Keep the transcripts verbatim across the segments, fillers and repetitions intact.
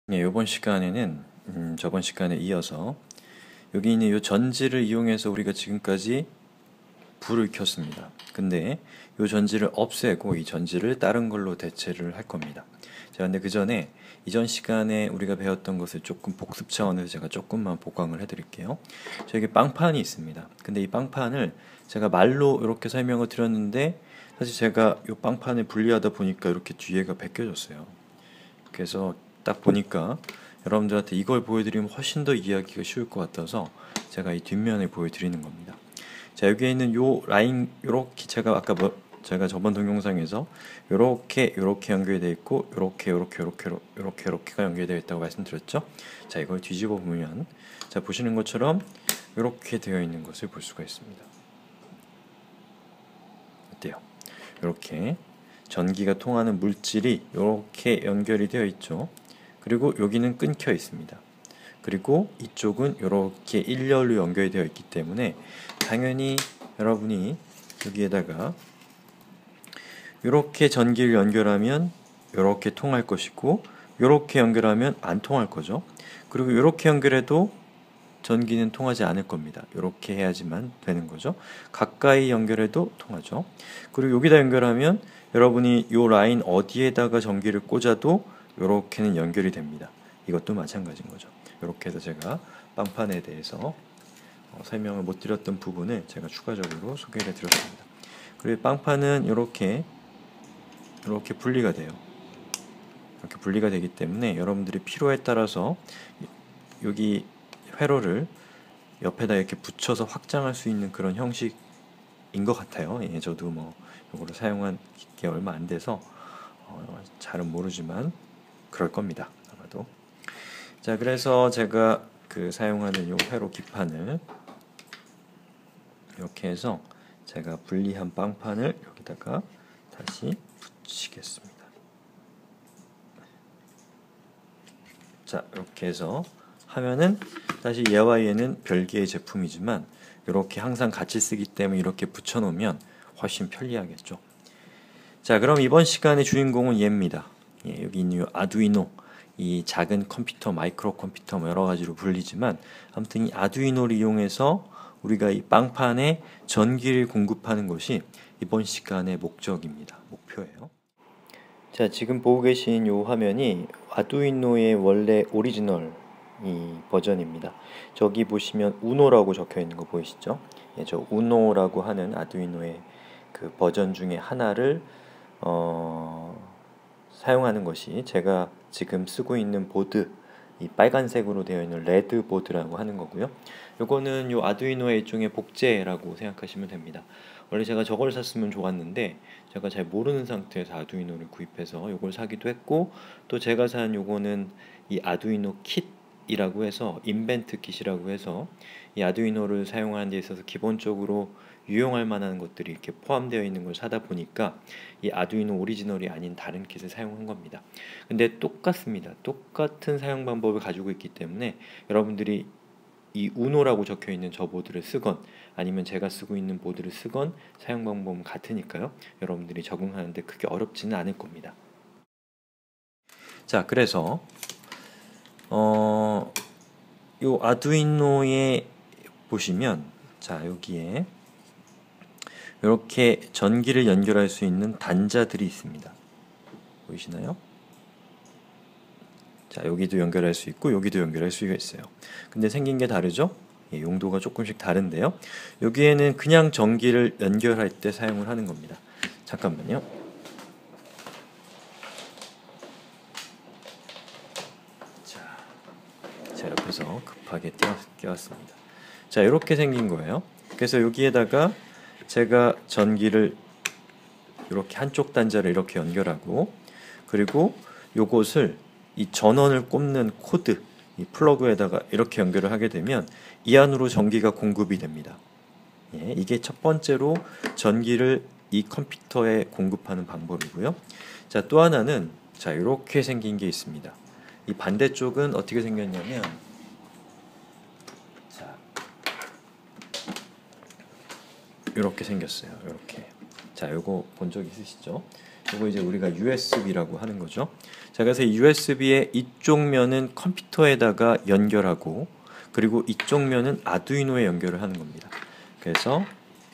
네, 이번 시간에는 음, 저번 시간에 이어서 여기 있는 이 전지를 이용해서 우리가 지금까지 불을 켰습니다. 근데 이 전지를 없애고 이 전지를 다른 걸로 대체를 할 겁니다. 자, 근데 그 전에 이전 시간에 우리가 배웠던 것을 조금 복습 차원에서 제가 조금만 보강을 해드릴게요. 저기 빵판이 있습니다. 근데 이 빵판을 제가 말로 이렇게 설명을 드렸는데 사실 제가 이 빵판을 분리하다 보니까 이렇게 뒤에가 벗겨졌어요. 그래서 딱 보니까 여러분들한테 이걸 보여드리면 훨씬 더 이해하기가 쉬울 것 같아서 제가 이 뒷면을 보여드리는 겁니다. 자, 여기에 있는 요 라인 요렇게 제가 아까 뭐 제가 저번 동영상에서 요렇게 요렇게 연결되어 있고 요렇게 요렇게 요렇게 요렇게 요렇게가 연결되어 있다고 말씀드렸죠. 자, 이걸 뒤집어 보면 자, 보시는 것처럼 요렇게 되어 있는 것을 볼 수가 있습니다. 어때요? 요렇게 전기가 통하는 물질이 이렇게 연결이 되어 있죠. 그리고 여기는 끊겨 있습니다. 그리고 이쪽은 이렇게 일렬로 연결이 되어 있기 때문에 당연히 여러분이 여기에다가 이렇게 전기를 연결하면 이렇게 통할 것이고 이렇게 연결하면 안 통할 거죠. 그리고 이렇게 연결해도 전기는 통하지 않을 겁니다. 이렇게 해야지만 되는 거죠. 가까이 연결해도 통하죠. 그리고 여기다 연결하면 여러분이 이 라인 어디에다가 전기를 꽂아도 이렇게는 연결이 됩니다. 이것도 마찬가지인 거죠. 이렇게 해서 제가 빵판에 대해서 어, 설명을 못 드렸던 부분을 제가 추가적으로 소개를 드렸습니다. 그리고 빵판은 이렇게 이렇게 분리가 돼요. 이렇게 분리가 되기 때문에 여러분들이 필요에 따라서 여기 회로를 옆에다 이렇게 붙여서 확장할 수 있는 그런 형식인 것 같아요. 예, 저도 뭐 이거를 사용한 게 얼마 안 돼서 어, 잘은 모르지만 그럴 겁니다. 아마도. 자, 그래서 제가 그 사용하는 요 회로 기판을 이렇게 해서 제가 분리한 빵판을 여기다가 다시 붙이겠습니다. 자, 이렇게 해서 하면은 사실 얘와 얘는 별개의 제품이지만 이렇게 항상 같이 쓰기 때문에 이렇게 붙여놓으면 훨씬 편리하겠죠. 자, 그럼 이번 시간의 주인공은 얘입니다. 예, 여기 있는 이 아두이노, 이 작은 컴퓨터, 마이크로 컴퓨터 뭐 여러 가지로 불리지만 아무튼 이 아두이노를 이용해서 우리가 이 빵판에 전기를 공급하는 것이 이번 시간의 목적입니다. 목표예요. 자, 지금 보고 계신 이 화면이 아두이노의 원래 오리지널 이 버전입니다. 저기 보시면 우노라고 적혀 있는 거 보이시죠? 예, 저 우노라고 하는 아두이노의 그 버전 중에 하나를 어, 사용하는 것이 제가 지금 쓰고 있는 보드, 이 빨간색으로 되어 있는 레드 보드라고 하는 거고요. 요거는 요 아두이노의 일종의 복제라고 생각하시면 됩니다. 원래 제가 저걸 샀으면 좋았는데 제가 잘 모르는 상태에서 아두이노를 구입해서 요걸 사기도 했고, 또 제가 산 요거는 이 아두이노 킷이라고 해서 인벤트 킷이라고 해서 이 아두이노를 사용하는 데 있어서 기본적으로 유용할 만한 것들이 이렇게 포함되어 있는 걸 사다 보니까 이 아두이노 오리지널이 아닌 다른 킷을 사용한 겁니다. 근데 똑같습니다. 똑같은 사용 방법을 가지고 있기 때문에 여러분들이 이 우노라고 적혀 있는 저 보드를 쓰건 아니면 제가 쓰고 있는 보드를 쓰건 사용 방법은 같으니까요. 여러분들이 적응하는데 크게 어렵지는 않을 겁니다. 자, 그래서 어, 요 아두이노에 보시면 자, 여기에 이렇게 전기를 연결할 수 있는 단자들이 있습니다. 보이시나요? 자, 여기도 연결할 수 있고 여기도 연결할 수가 있어요. 근데 생긴 게 다르죠? 예, 용도가 조금씩 다른데요. 여기에는 그냥 전기를 연결할 때 사용을 하는 겁니다. 잠깐만요. 자, 제가 옆에서 급하게 떼었습니다. 자, 이렇게 생긴 거예요. 그래서 여기에다가 제가 전기를 이렇게 한쪽 단자를 이렇게 연결하고, 그리고 요것을 이 전원을 꼽는 코드, 이 플러그에다가 이렇게 연결을 하게 되면 이 안으로 전기가 공급이 됩니다. 예, 이게 첫 번째로 전기를 이 컴퓨터에 공급하는 방법이고요. 자, 또 하나는 자, 이렇게 생긴 게 있습니다. 이 반대쪽은 어떻게 생겼냐면 자, 이렇게 생겼어요. 이렇게. 자, 요거 본 적 있으시죠? 이거 이제 우리가 유에스비라고 하는 거죠. 자, 그래서 이 유에스비의 이쪽 면은 컴퓨터에다가 연결하고 그리고 이쪽 면은 아두이노에 연결을 하는 겁니다. 그래서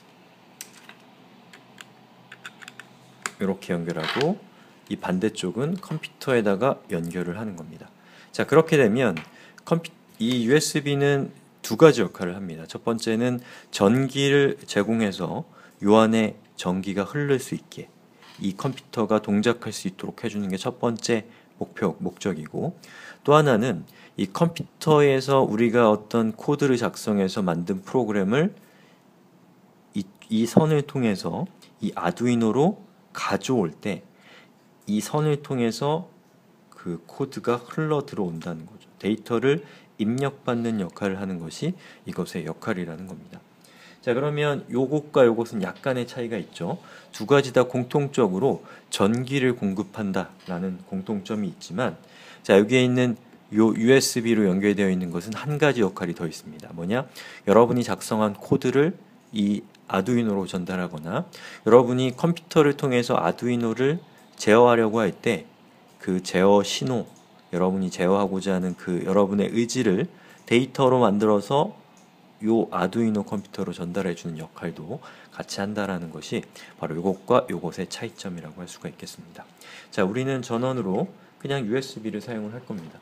이렇게 연결하고 이 반대쪽은 컴퓨터에다가 연결을 하는 겁니다. 자, 그렇게 되면 컴퓨, 이 유에스비는 두 가지 역할을 합니다. 첫 번째는 전기를 제공해서 요 안에 전기가 흐를 수 있게 이 컴퓨터가 동작할 수 있도록 해주는 게 첫 번째 목표, 목적이고, 또 하나는 이 컴퓨터에서 우리가 어떤 코드를 작성해서 만든 프로그램을 이, 이 선을 통해서 이 아두이노로 가져올 때 이 선을 통해서 그 코드가 흘러 들어온다는 거죠. 데이터를 입력받는 역할을 하는 것이 이것의 역할이라는 겁니다. 자, 그러면 요것과 요것은 약간의 차이가 있죠. 두 가지 다 공통적으로 전기를 공급한다라는 공통점이 있지만, 자, 여기에 있는 요 유에스비로 연결되어 있는 것은 한 가지 역할이 더 있습니다. 뭐냐? 여러분이 작성한 코드를 이 아두이노로 전달하거나 여러분이 컴퓨터를 통해서 아두이노를 제어하려고 할 때 그 제어 신호, 여러분이 제어하고자 하는 그 여러분의 의지를 데이터로 만들어서 요 아두이노 컴퓨터로 전달해 주는 역할도 같이 한다라는 것이 바로 요것과 요것의 차이점이라고 할 수가 있겠습니다. 자, 우리는 전원으로 그냥 유에스비를 사용을 할 겁니다.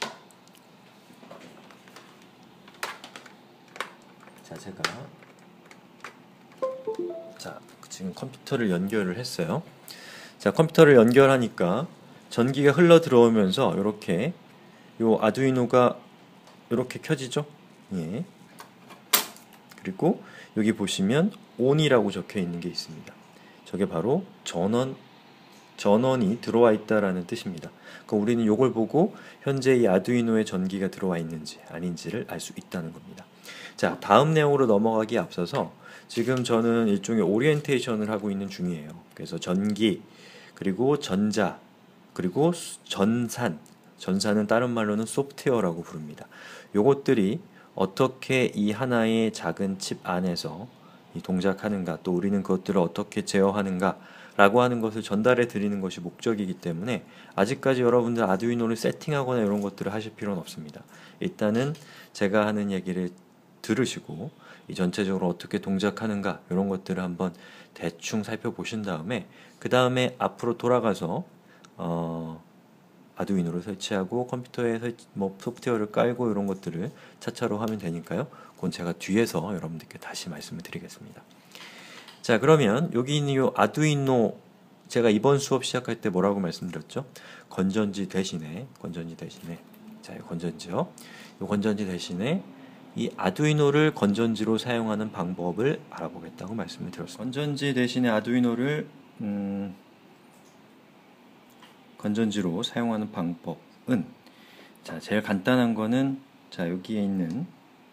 자, 제가 자, 지금 컴퓨터를 연결을 했어요. 자, 컴퓨터를 연결하니까 전기가 흘러 들어오면서 이렇게 요 아두이노가 이렇게 켜지죠? 예. 그리고 여기 보시면 온이라고 적혀 있는 게 있습니다. 저게 바로 전원 전원이 들어와 있다라는 뜻입니다. 그럼 우리는 이걸 보고 현재 이 아두이노에 전기가 들어와 있는지 아닌지를 알 수 있다는 겁니다. 자, 다음 내용으로 넘어가기 앞서서 지금 저는 일종의 오리엔테이션을 하고 있는 중이에요. 그래서 전기, 그리고 전자, 그리고 전산, 전산은 다른 말로는 소프트웨어라고 부릅니다. 요것들이 어떻게 이 하나의 작은 칩 안에서 이 동작하는가, 또 우리는 그것들을 어떻게 제어하는가 라고 하는 것을 전달해 드리는 것이 목적이기 때문에 아직까지 여러분들 아두이노를 세팅하거나 이런 것들을 하실 필요는 없습니다. 일단은 제가 하는 얘기를 들으시고 이 전체적으로 어떻게 동작하는가 이런 것들을 한번 대충 살펴보신 다음에 그 다음에 앞으로 돌아가서 어, 아두이노를 설치하고 컴퓨터에 설치, 뭐 소프트웨어를 깔고 이런 것들을 차차로 하면 되니까요. 그건 제가 뒤에서 여러분들께 다시 말씀을 드리겠습니다. 자, 그러면 여기 있는 이 아두이노, 제가 이번 수업 시작할 때 뭐라고 말씀드렸죠? 건전지 대신에 건전지 대신에 자, 이 건전지요. 이 건전지 대신에 이 아두이노를 건전지로 사용하는 방법을 알아보겠다고 말씀을 드렸습니다. 건전지 대신에 아두이노를 음, 건전지로 사용하는 방법은, 자, 제일 간단한 거는, 자, 여기에 있는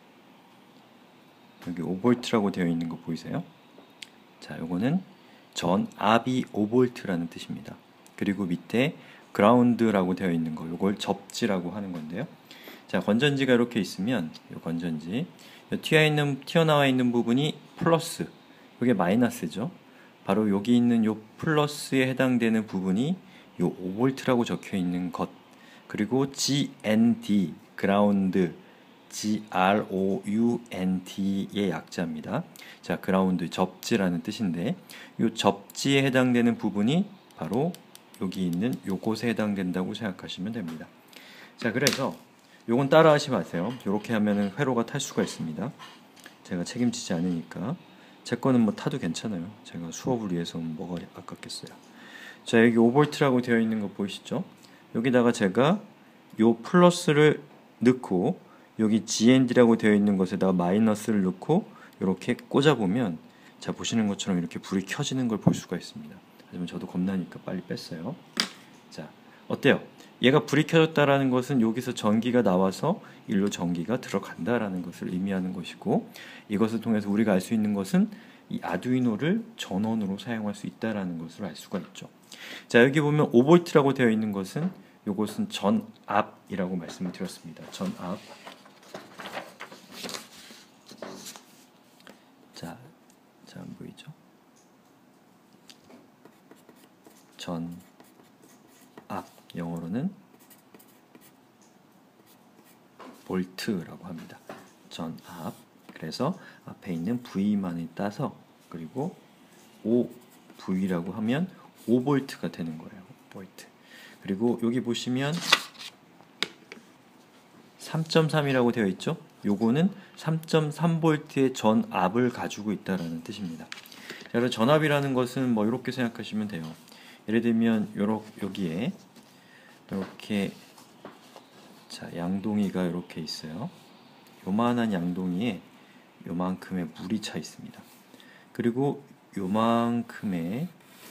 여기 오 볼트라고 되어 있는 거 보이세요? 자, 요거는 전압이 오 볼트라는 뜻입니다. 그리고 밑에 그라운드라고 되어 있는 거, 요걸 접지라고 하는 건데요. 자, 건전지가 이렇게 있으면 요 건전지 튀어 있는 튀어나와 있는 부분이 플러스, 요게 마이너스죠. 바로 여기 있는 요 플러스에 해당되는 부분이 요 오 볼트라고 적혀 있는 것, 그리고 지엔디 그라운드, 지 알 오 유 엔 디의 약자입니다. 자, 그라운드 접지라는 뜻인데 요 접지에 해당되는 부분이 바로 여기 있는 요곳에 해당된다고 생각하시면 됩니다. 자, 그래서 요건 따라 하지 마세요. 요렇게 하면은 회로가 탈 수가 있습니다. 제가 책임지지 않으니까. 제 거는 뭐 타도 괜찮아요. 제가 수업을 위해서 뭐가 아깝겠어요. 자, 여기 오 볼트라고 되어 있는 거 보이시죠? 여기다가 제가 요 플러스를 넣고 여기 지엔디라고 되어 있는 것에다가 마이너스를 넣고 이렇게 꽂아보면, 자, 보시는 것처럼 이렇게 불이 켜지는 걸 볼 수가 있습니다. 하지만 저도 겁나니까 빨리 뺐어요. 자, 어때요? 얘가 불이 켜졌다라는 것은 여기서 전기가 나와서 일로 전기가 들어간다라는 것을 의미하는 것이고, 이것을 통해서 우리가 알 수 있는 것은 이 아두이노를 전원으로 사용할 수 있다라는 것을 알 수가 있죠. 자, 여기 보면 오 볼트라고 되어 있는 것은, 요것은 전압이라고 말씀을 드렸습니다. 전압. 자, 자, 안 보이죠? 전압. 거는 볼트라고 합니다. 전압. 그래서 앞에 있는 V만을 따서 그리고 오 브이라고 하면 오 볼트가 되는 거예요. 볼트. 그리고 여기 보시면 삼 점 삼이라고 되어 있죠. 요거는 삼 점 삼 볼트의 전압을 가지고 있다라는 뜻입니다. 자, 그래서 전압이라는 것은 뭐 이렇게 생각하시면 돼요. 예를 들면 요렇 여기에 이렇게 자, 양동이가 이렇게 있어요. 요만한 양동이에 요만큼의 물이 차 있습니다. 그리고 요만큼의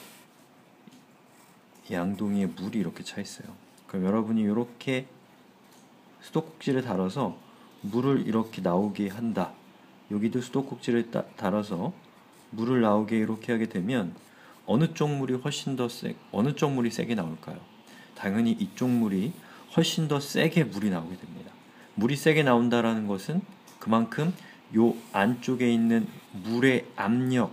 양동이에 물이 이렇게 차 있어요. 그럼 여러분이 이렇게 수도꼭지를 달아서 물을 이렇게 나오게 한다. 여기도 수도꼭지를 따, 달아서 물을 나오게 이렇게 하게 되면 어느 쪽 물이 훨씬 더 세, 어느 쪽 물이 세게 나올까요? 당연히 이쪽 물이 훨씬 더 세게 물이 나오게 됩니다. 물이 세게 나온다라는 것은 그만큼 요 안쪽에 있는 물의 압력,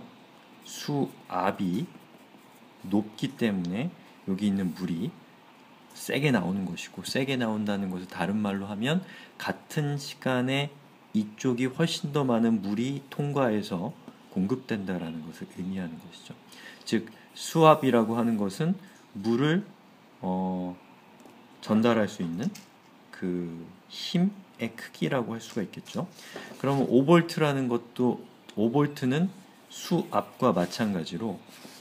수압이 높기 때문에 여기 있는 물이 세게 나오는 것이고, 세게 나온다는 것을 다른 말로 하면 같은 시간에 이쪽이 훨씬 더 많은 물이 통과해서 공급된다라는 것을 의미하는 것이죠. 즉 수압이라고 하는 것은 물을 어, 전달할 수 있는 그 힘의 크기라고 할 수가 있겠죠. 그러면 오 볼트라는 것도 오 볼트는 수압과 마찬가지로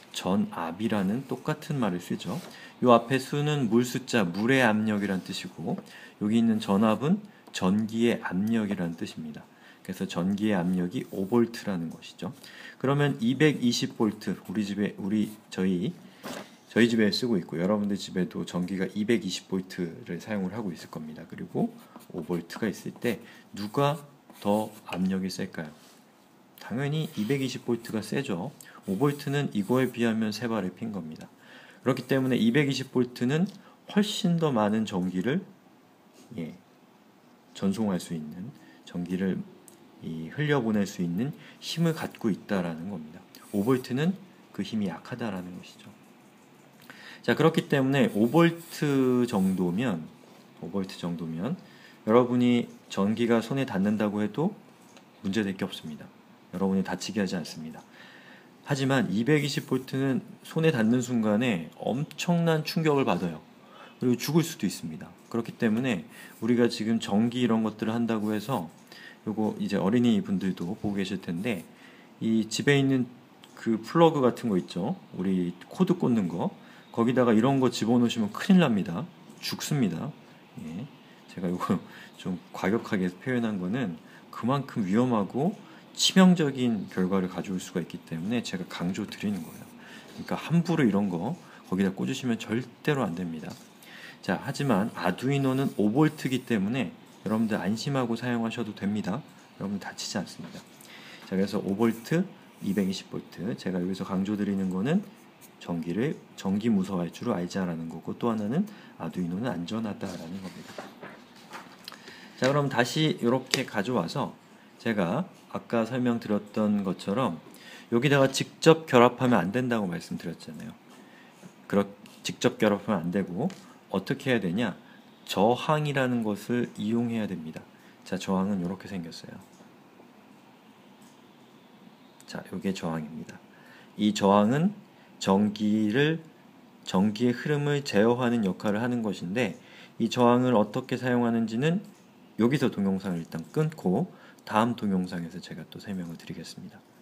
전압이라는 똑같은 말을 쓰죠. 요 앞에 수는 물 숫자, 물의 압력이란 뜻이고, 여기 있는 전압은 전기의 압력이란 뜻입니다. 그래서 전기의 압력이 오 볼트라는 것이죠. 그러면 이백이십 볼트, 우리 집에 우리 저희 저희 집에 쓰고 있고 여러분들 집에도 전기가 이백이십 볼트를 사용을 하고 있을 겁니다. 그리고 오 볼트가 있을 때 누가 더 압력이 셀까요? 당연히 이백이십 볼트가 세죠. 오 볼트는 이거에 비하면 세 발의 핀 겁니다. 그렇기 때문에 이백이십 볼트는 훨씬 더 많은 전기를 예, 전송할 수 있는, 전기를 이, 흘려보낼 수 있는 힘을 갖고 있다라는 겁니다. 오 볼트는 그 힘이 약하다라는 것이죠. 자, 그렇기 때문에 오 볼트 정도면 오 볼트 정도면 여러분이 전기가 손에 닿는다고 해도 문제될 게 없습니다. 여러분이 다치게 하지 않습니다. 하지만 이백이십 볼트는 손에 닿는 순간에 엄청난 충격을 받아요. 그리고 죽을 수도 있습니다. 그렇기 때문에 우리가 지금 전기 이런 것들을 한다고 해서 요거 이제 어린이 분들도 보고 계실 텐데, 이 집에 있는 그 플러그 같은 거 있죠. 우리 코드 꽂는 거. 거기다가 이런 거 집어넣으시면 큰일 납니다. 죽습니다. 예. 제가 이거 좀 과격하게 표현한 거는 그만큼 위험하고 치명적인 결과를 가져올 수가 있기 때문에 제가 강조 드리는 거예요. 그러니까 함부로 이런 거 거기다 꽂으시면 절대로 안 됩니다. 자, 하지만 아두이노는 오 볼트이기 때문에 여러분들 안심하고 사용하셔도 됩니다. 여러분 다치지 않습니다. 자, 그래서 오 볼트, 이백이십 볼트. 제가 여기서 강조 드리는 거는 전기를 전기 무서워할 줄 알자라는 거고, 또 하나는 아두이노는 안전하다라는 겁니다. 자, 그럼 다시 이렇게 가져와서 제가 아까 설명드렸던 것처럼 여기다가 직접 결합하면 안 된다고 말씀드렸잖아요. 그렇 직접 결합하면 안 되고 어떻게 해야 되냐? 저항이라는 것을 이용해야 됩니다. 자, 저항은 이렇게 생겼어요. 자, 이게 저항입니다. 이 저항은 전기를 전기의 흐름을 제어하는 역할을 하는 것인데, 이 저항을 어떻게 사용하는지는 여기서 동영상을 일단 끊고 다음 동영상에서 제가 또 설명을 드리겠습니다.